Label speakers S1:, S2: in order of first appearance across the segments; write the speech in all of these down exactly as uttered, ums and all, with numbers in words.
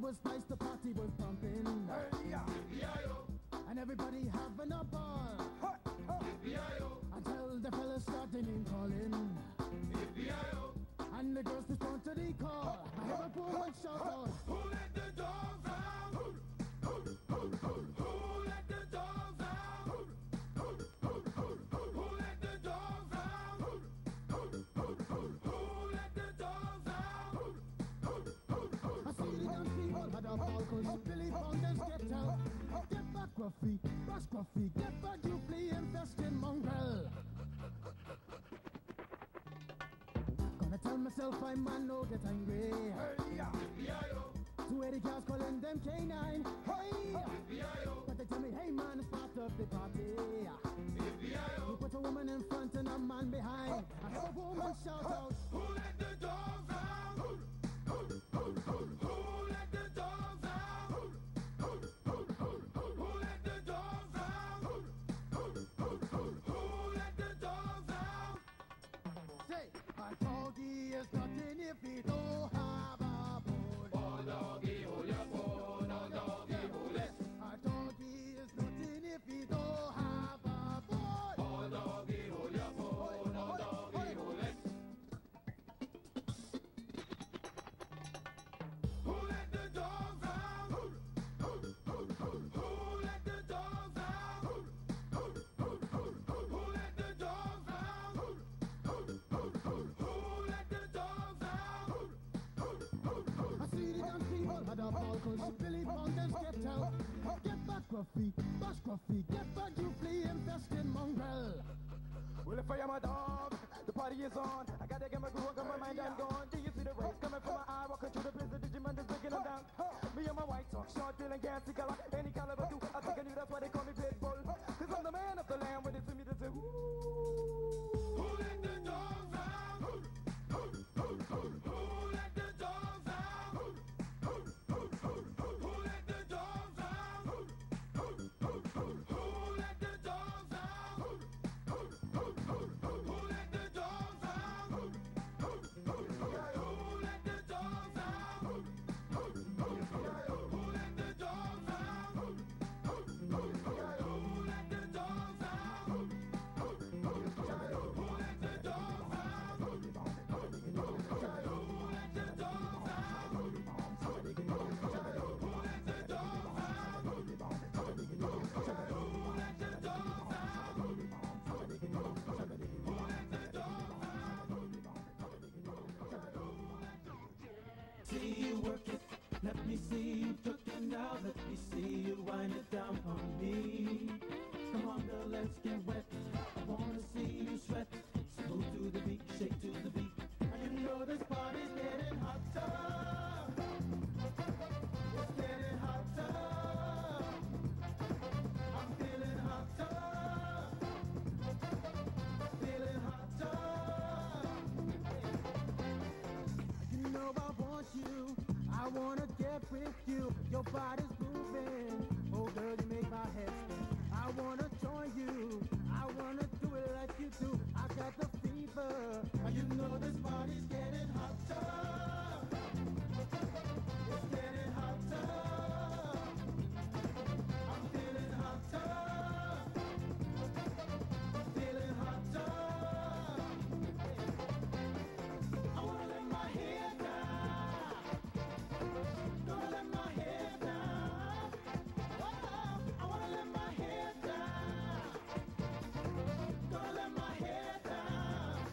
S1: was nice, the party was pumping.
S2: Hey, yeah.
S1: And everybody having a ball.
S2: Ha, ha.
S1: Until the fellas started name calling. And the girls respond to the call. I hear a woman shout out,
S2: Who let the dogs out? Who let the dogs out? Who let the dogs out? Who let the dogs out?
S1: I see the young people had a ball cause Billy Fountains get out. Get back, Gruffy, bash Gruffy, get back, you flea infested mongrel. Gonna tell myself I man no get angry.
S2: Hey, yeah.
S1: Two eighty cars calling them K nine. Hey! But they tell me, hey man, it's part of the party. You put a woman in front and a man behind. I hear a woman shout out,
S2: Who let the dogs out? Who let the dogs out? Who let the dogs out? Who let the dogs out?
S1: say, a doggy is nothing if he don't have a bone.
S2: Oh, doggy, hold your bone. Oh, doggy, hold it.
S1: A doggy is nothing if he don't have a bone.
S2: Oh, doggy, hold your bone. Oh, doggy, hold it. Who let the dogs out? Who let the dogs out? Who let the dogs out? Who let the dogs out?
S1: I see the young people had a ball cause Billy Fountains get out. Get back, Gruffy, bash Gruffy, get back, you flea infested mongrel.
S3: Well, if I am a dog, the party is on. I gotta get my groove on, got my mind, I'm gone. Do you see the rays coming from my eye? Walking through the prison, Digimon is breaking them down. Me and my white talk, short, feeling gassy color. Any caliber do, I think I knew that's why they call me Pitbull. Cause I'm the man of the land when it's to me to say, ooh.
S2: Who let the dogs out? Who let the dogs out? Who let the dogs out? Who let the dogs out? Who let the dogs out? Who let the dogs out? Who let the dogs out? Who let the dogs out? Who let the dogs out? Who let the dogs out? Who let the dogs out? Who let the dogs out? Who let the dogs out?
S4: See you work it, let me see you took it now, let me see you wind it down on me. Come on girl, let's get wet, I wanna see you sweat. Smooth to the beat, shake to the beat, and you know this party's getting hotter. It's getting hotter. I'm feeling hotter. Feeling hotter.
S1: You know I want you, I wanna get with you. Your body's moving, oh girl, you make my head spin. I wanna join you, I wanna do it like you do. I got the fever,
S4: And you know this party's getting hotter. It's getting hotter. I'm feeling hotter. Feeling hotter. I wanna let my hair down. Gonna let my hair down. Oh, I wanna let my hair down. Gonna let my hair down.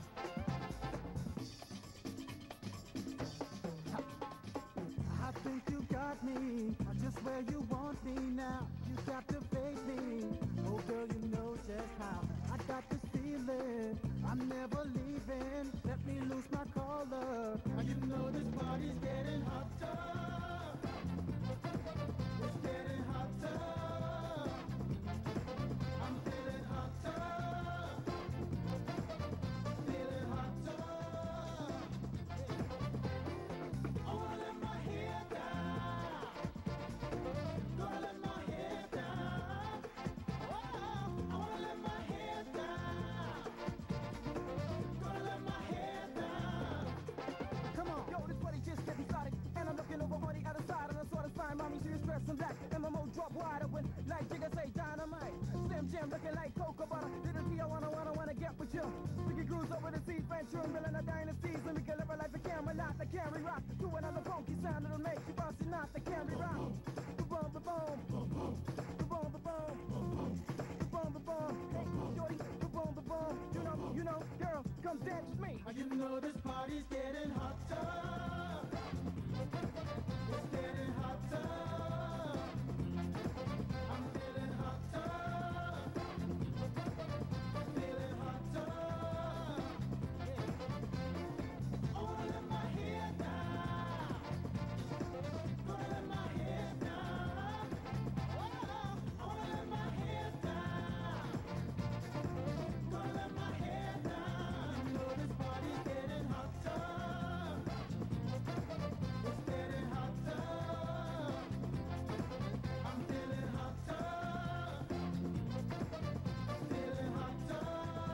S1: I think you got me, just where you want me now. You captivate me, oh girl, you know just how. I got this feeling, I'm never leaving. Let me loose my collar,
S4: And you know this party's getting hotter. It's getting hotter. I'm feeling hotter. Feeling hotter. I wanna let my hair down. Gonna let my hair down. Oh, I wanna let my hair down. Gonna let my hair down.
S1: come on.
S3: Yo, this party just getting started, and I'm looking over all the other side. drop wide open like Jigga say dynamite. Slim Jim looking like cocoa butter. Little T, I wanna, wanna, wanna get with you. We can cruise over the seas, venture and building a dynasties. And we can live a life of camera, not the carry rock. To another funky sound that'll make you bounce, not the carry rock. Boom, boom, boom, boom, boom, boom, boom, boom, boom. Hey, shorty, boom, boom, boom. You know, you know, girl, come dance with me.
S4: You know this party's getting hotter. It's getting hotter. I'm feeling hotter. Feeling hotter. Yeah. I wanna let my hair down. Gonna let my hair down. Oh, I wanna let my hair down. Gonna let my hair down. You know this party's getting hotter. It's getting hotter. I'm feeling hotter. Feeling hotter.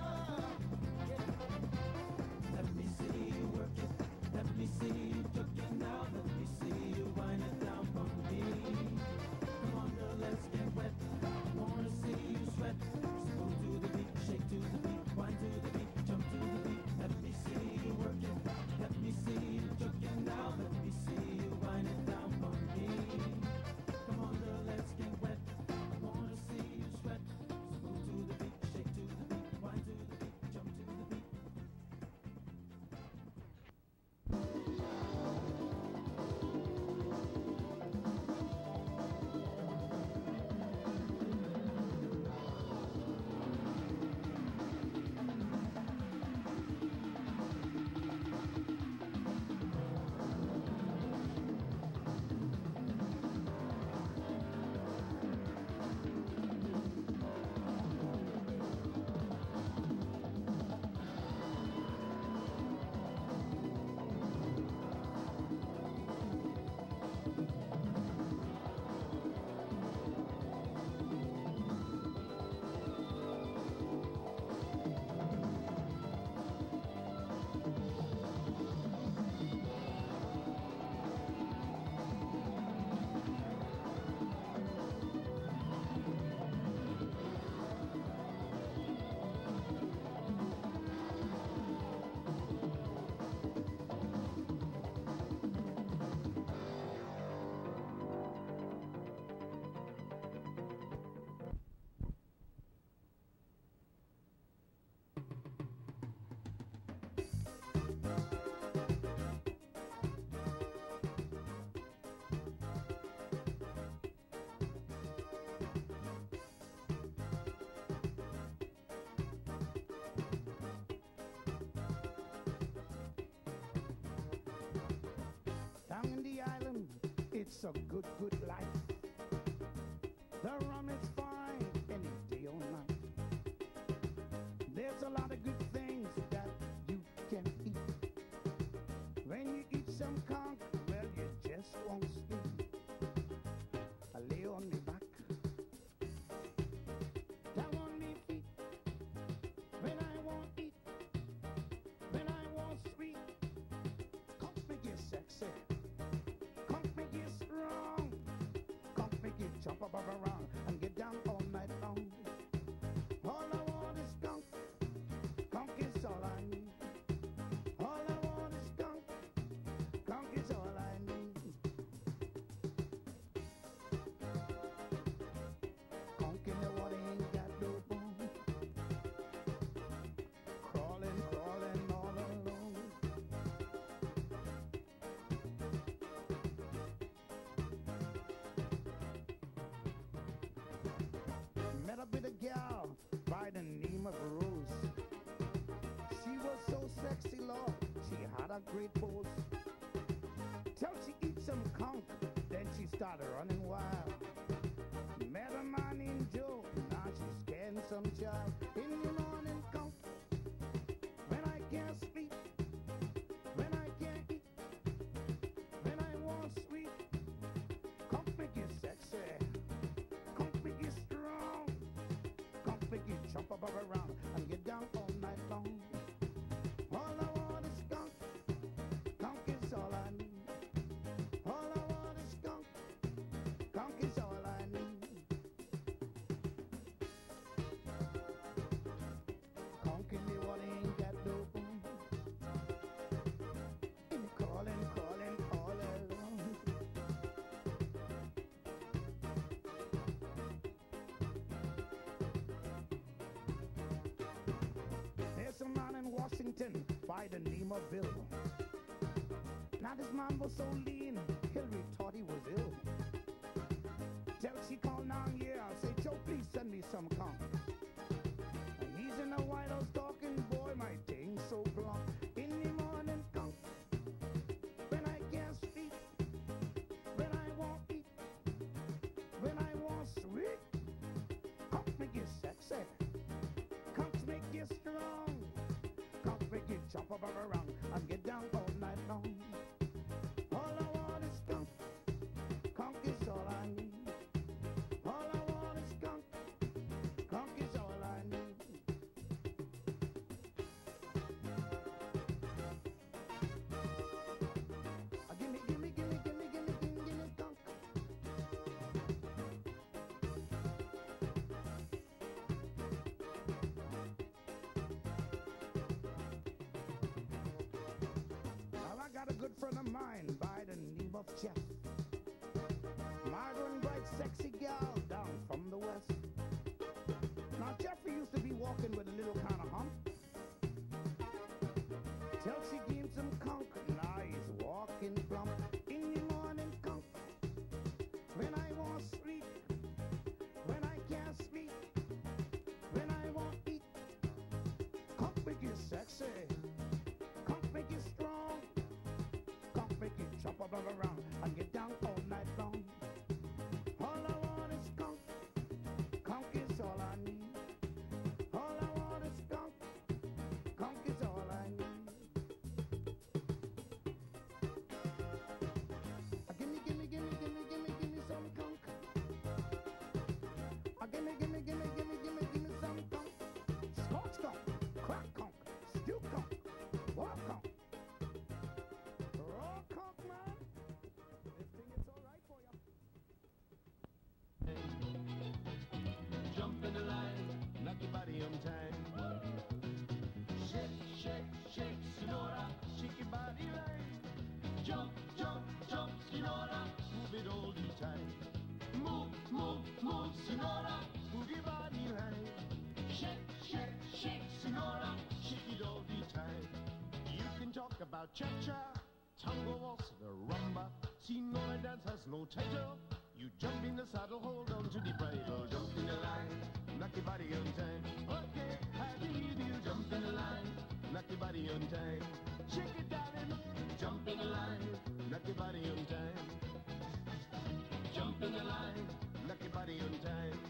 S4: Let me see you work it. Let me see you jerk it now. Let me see you wind it down for me. Come on, girl, let's get wet. I wanna see you sweat. Smooth to the beat, shake to the beat, wind to the beat, jump to the beat. Let me see you work it. Let me see you jerk it now. Let me see you wind it down for me. Come on, girl, let's get wet. I wanna see you sweat. Smooth to the beat, shake to the beat, wind to the beat, jump to the beat.
S1: Down in the island, it's a good, good life. The rum is fine any day or night. There's a lot of good things that you can eat. When you eat some conch, well, you just won't sleep. I lay on me back, down on me feet. When I want eat, when I want sweet, conch make you sexy. Conch make you strong. Conch make you jump up, up around and get down all night long. All I want is conch. Conch is all I need. All I want is conch. Conch is all I need. Conch in the water ain't got no bone. Crawling, crawling all alone. Met up with a gal by the name of Rose. She was so sexy, Lord, she had a great pose. Till she eat some conch, then she started running wild. Met a man named Joe, now she's getting some child. In the morning conch, when I can't sleep, when I can't eat, when I want sweet, conch make you sexy. Conch make you strong. Conch make you jump up, up around and get down all night long. All I want is conch. Conch is all I need. All I want is conch. Conch is all I need.
S5: by the name of Bill. Now this man was so lean, Hillary thought he was ill. Till she called down here, I say, Joe, please send me some conch. And he's in the White House talking, boy, my thing's so plump. In the morning, conch. When I can't speak, when I won't eat, when I want sweet, conch make you sexy, conch make you strong, conch make you jump up around and get down all night long. All I want is conch, conch is all I need. All I want is conch, conch is all I need. Ah, gimme, gimme, gimme, gimme, gimme, gimme, gimme conch. Now I got a good friend of mine by the name of Jeff. Margaret, bright, sexy gal down from the west. Now Jeffrey used to be walking with a little kind of hump. Till she gave some conch, now he's walking plump. In the morning conch, when I want sleep, when I can't sleep, when I won't eat, conch make you sexy, conch make you strong, conch make you jump up around and get down all night long. All I want is conch, conch is all I need. All I want is conch, conch is all I need. Ah, gimme, gimme, gimme, gimme, gimme, gimme some conch. Ah, gimme, gimme, gimme, gimme, gimme, gimme some conch. Scorch conch, crack conch, stew conch, war conch, raw conch, man. This thing is all right for ya.
S2: Jump in the line, knock your body on time. Shake, shake, shake, Sonora, shake your body right. Jump, jump, jump, Sonora, move it all the time. Move, move, move, Sonora, move your body right. Shake, shake, shake, Sonora, shake it all the time. You can talk about cha-cha, tango waltz, the rumba. Sonora dance has no title. You jump in the saddle, hold on to the bridle. Jump in the line, knock your body on time. Okay, I believe you. Jump in the line, knock your body on time. Shake it, darling. Jump in the line, knock your body on time. Jump in the line, knock your body on time.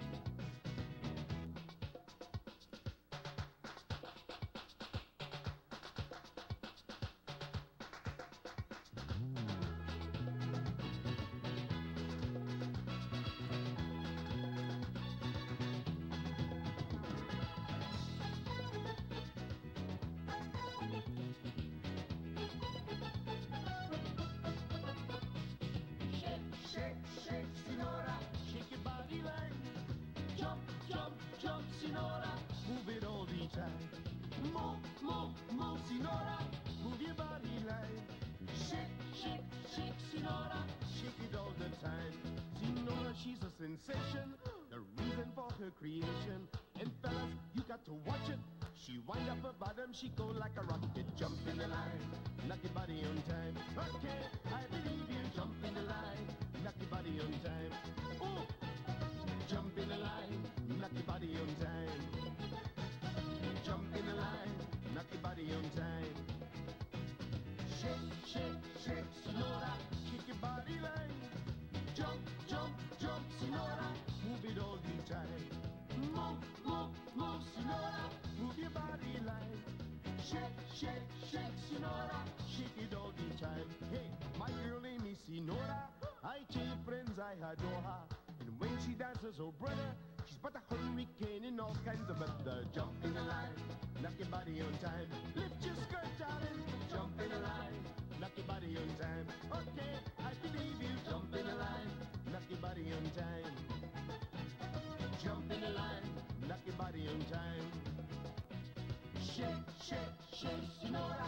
S2: Shake, shake, shake, Sonora, shake your body right. Jump, jump, jump, Sonora, move it all the time. Move, move, move, Sonora, move your body right. Shake, shake, shake, Sonora, shake it all the time. Sonora, she's a sensation, the reason for her creation. And fellas, you got to watch it. She wind up her bottom, she go like a rocket. Jump in the line, knock your body on time. Okay, I believe you. Jump in the line, knock your body on time. Ooh, jump in the line, knock your body on time. Jump in the line, knock your body on time. Shake, shake, shake, Sonora, shake your body line. Jump, jump, jump, Sonora, move it all the time. Move, move, move, Sonora, move your body line. Shake, shake, shake, Sonora, shake it all the time. Hey, my girl name is Sonora. I tell friends I adore her. And when she dances, oh brother, she's but a hurricane in all kinds of weather. Jump in the line, knock your body on time. Lift your skirt, darling. Jump in the line, knock your body on time. Okay, I believe you. Jump in the line, knock your body on time. Jump in the line, knock your body on time. Shake, shake, shake, Sonora.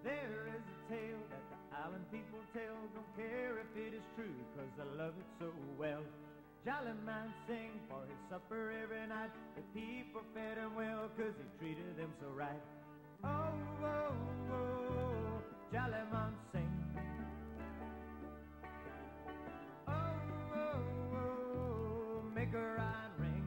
S6: There is a tale that the island people tell, don't care if it is true, cause I love it so well. Jolly man sing for his supper every night. The people fed him well, cause he treated them so right. Oh, oh, oh, jolly man sing. Oh, oh, oh, make a rhyme ring.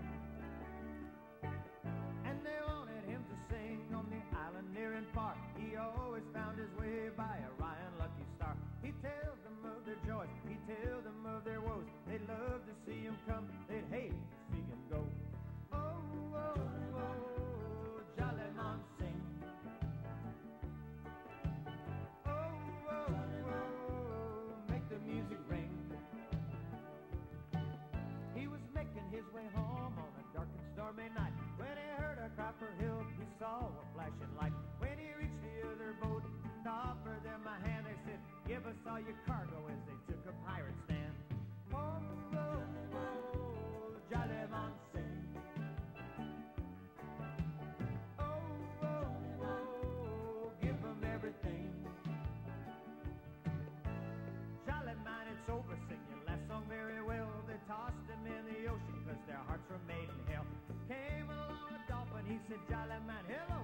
S6: And they wanted him to sing on the island near in Park. He always found his way by a Ryan lucky star. He tells them of their joys, he tells them of their woes. They'd love to see him come, they'd hate to see him go. Oh, oh, oh, jolly man sing. Oh, oh, oh, make the music ring. He was making his way home on a dark and stormy night when he heard a Copper Hill, he saw a flashing light. When he reached the other boat and offered them a hand, they said, give us all your cargo, as they took a pirate stand. Oh, oh, oh, jolly man sing. Oh, oh, oh, give them everything. Jolly man, it's over, sing your last song very well. They tossed him in the ocean, cause their hearts were made in hell. Came along a dolphin, he said, jolly man, hello.